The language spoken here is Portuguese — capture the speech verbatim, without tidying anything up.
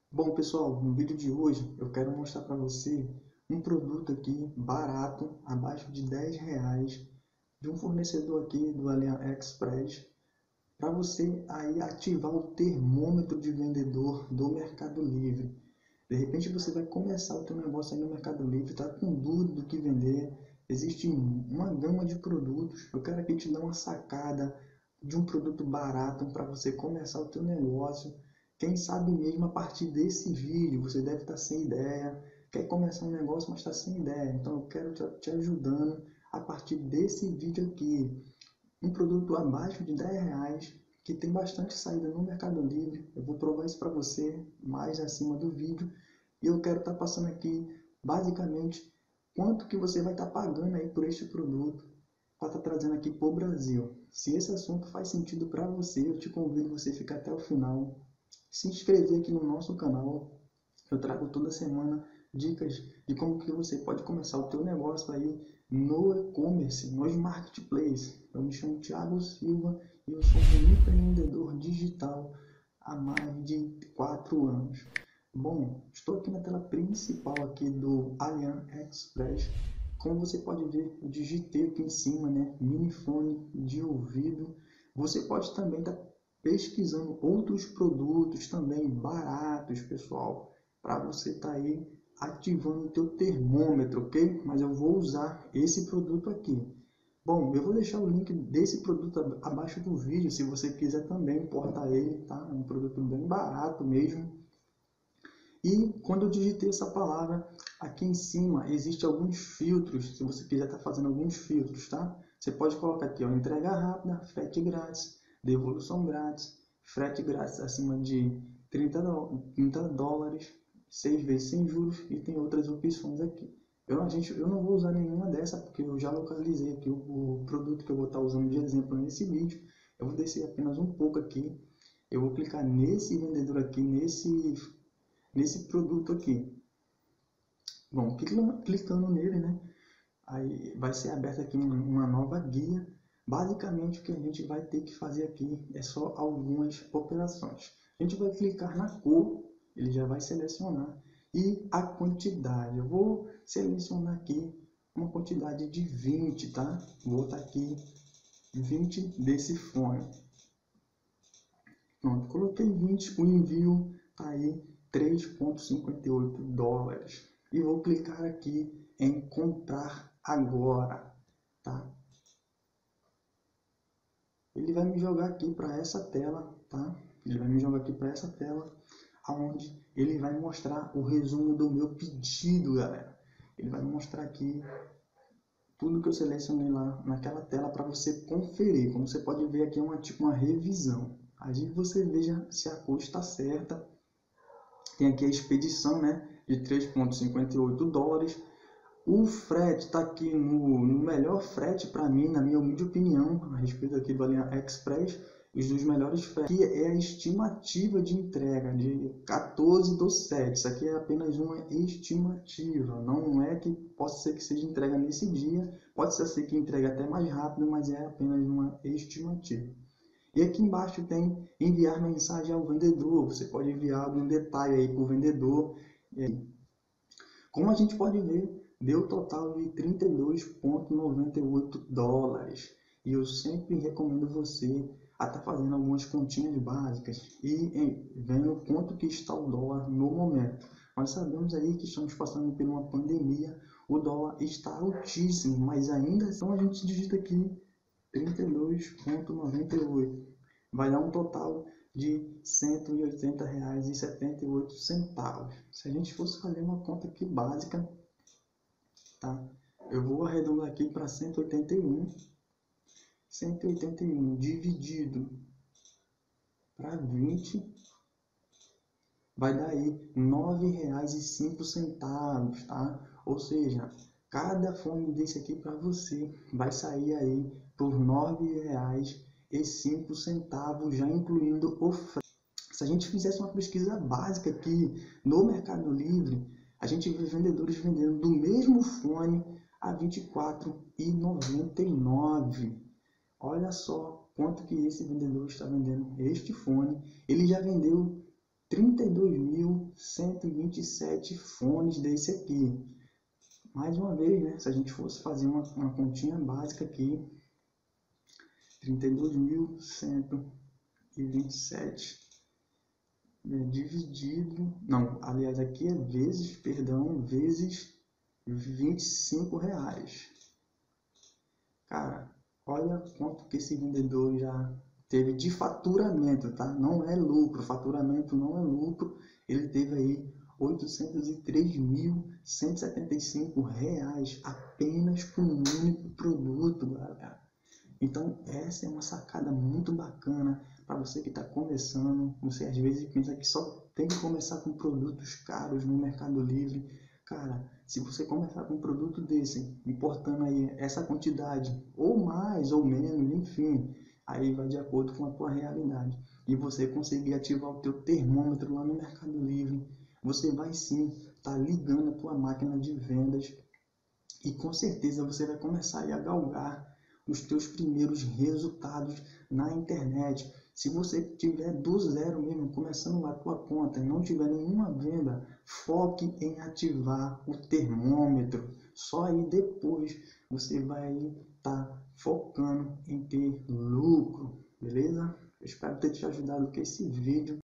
Bom, pessoal, no vídeo de hoje eu quero mostrar para você um produto aqui barato, abaixo de dez reais, de um fornecedor aqui do AliExpress, para você aí ativar o termômetro de vendedor do Mercado Livre. De repente você vai começar o teu negócio aí no Mercado Livre, está com dúvida do que vender, existe uma gama de produtos. Eu quero aqui te dar uma sacada de um produto barato para você começar o teu negócio. Quem sabe mesmo a partir desse vídeo você deve estar sem ideia, quer começar um negócio, mas está sem ideia. Então eu quero te, te ajudando a partir desse vídeo aqui. Um produto abaixo de dez reais, que tem bastante saída no Mercado Livre. Eu vou provar isso para você mais acima do vídeo. E eu quero estar passando aqui, basicamente, quanto que você vai estar pagando aí por este produto para estar trazendo aqui para o Brasil. Se esse assunto faz sentido para você, eu te convido a você ficar até o final. Se inscrever aqui no nosso canal. Eu trago toda semana dicas de como que você pode começar o teu negócio aí no e-commerce, nos marketplaces. Eu me chamo Thiago Silva e eu sou um empreendedor digital há mais de quatro anos. Bom, estou aqui na tela principal aqui do AliExpress. Como você pode ver, eu digitei aqui em cima, né, mini fone de ouvido. Você pode também estar pesquisando outros produtos também baratos, pessoal, para você estar aí ativando o teu termômetro, ok? Mas eu vou usar esse produto aqui. Bom, eu vou deixar o link desse produto abaixo do vídeo, se você quiser também importar ele, tá? É um produto bem barato mesmo. E quando eu digitei essa palavra, aqui em cima existe alguns filtros, se você quiser estar fazendo alguns filtros, tá? Você pode colocar aqui, ó, entrega rápida, frete grátis, devolução grátis, frete grátis acima de trinta dólares, seis vezes sem juros, e tem outras opções aqui. Eu, a gente, eu não vou usar nenhuma dessa, porque eu já localizei aqui o, o produto que eu vou estar usando de exemplo nesse vídeo. Eu vou descer apenas um pouco aqui, eu vou clicar nesse vendedor aqui, nesse nesse produto aqui. Bom, clicando nele, né, aí vai ser aberta aqui uma nova guia. Basicamente o que a gente vai ter que fazer aqui é só algumas operações. A gente vai clicar na cor, ele já vai selecionar, e a quantidade. Eu vou selecionar aqui uma quantidade de vinte, tá? Vou botar aqui vinte desse fone. Pronto, coloquei vinte, o envio tá aí três vírgula cinquenta e oito dólares. E vou clicar aqui em comprar agora, tá? Ele vai me jogar aqui para essa tela, tá? Ele vai me jogar aqui para essa tela, aonde ele vai mostrar o resumo do meu pedido, galera. Ele vai mostrar aqui tudo que eu selecionei lá naquela tela para você conferir. Como você pode ver aqui é uma tipo uma revisão. Aí você veja se a cor está certa. Tem aqui a expedição, né, de três vírgula cinquenta e oito dólares. O frete está aqui no, no melhor frete para mim, na minha humilde opinião, a respeito aqui do AliExpress, os dos melhores fretes. Aqui é a estimativa de entrega de quatorze do sete. Isso aqui é apenas uma estimativa. Não é que possa ser que seja entrega nesse dia. Pode ser que entregue até mais rápido, mas é apenas uma estimativa. E aqui embaixo tem enviar mensagem ao vendedor. Você pode enviar algum detalhe aí para o vendedor. Como a gente pode ver, deu total de trinta e dois vírgula noventa e oito dólares. E eu sempre recomendo você a estar tá fazendo algumas continhas básicas e vendo quanto que está o dólar no momento. Nós sabemos aí que estamos passando por uma pandemia, o dólar está altíssimo, mas ainda assim a gente digita aqui trinta e dois vírgula noventa e oito. Vai dar um total de cento e oitenta reais e setenta e oito centavos. Se a gente fosse fazer uma conta aqui básica, tá? Eu vou arredondar aqui para cento e oitenta e um. cento e oitenta e um dividido para vinte vai dar aí nove reais e cinco centavos, tá? Ou seja, cada fone desse aqui para você vai sair aí por nove reais e cinco centavos, já incluindo o frete. Se a gente fizesse uma pesquisa básica aqui no Mercado Livre, a gente vê vendedores vendendo do mesmo fone a vinte e quatro reais e noventa e nove centavos. Olha só quanto que esse vendedor está vendendo este fone. Ele já vendeu trinta e dois mil cento e vinte e sete fones desse aqui. Mais uma vez, né? Se a gente fosse fazer uma, uma continha básica aqui, trinta e dois mil cento e vinte e sete é, dividido, não, aliás, aqui é vezes, perdão, vezes vinte e cinco reais. Cara, olha quanto que esse vendedor já teve de faturamento, tá? Não é lucro, faturamento não é lucro. Ele teve aí oitocentos e três mil cento e setenta e cinco reais apenas com um único produto, galera. Então, essa é uma sacada muito bacana para você que está começando. Você às vezes pensa que só tem que começar com produtos caros no Mercado Livre. Cara, se você começar com um produto desse, importando aí essa quantidade, ou mais ou menos, enfim, aí vai de acordo com a tua realidade. E você conseguir ativar o teu termômetro lá no Mercado Livre, você vai sim estar tá ligando a tua máquina de vendas e com certeza você vai começar a galgar os teus primeiros resultados na internet. Se você tiver do zero mesmo, começando lá a tua conta e não tiver nenhuma venda, foque em ativar o termômetro. Só aí depois você vai estar tá focando em ter lucro, beleza? Eu espero ter te ajudado com esse vídeo.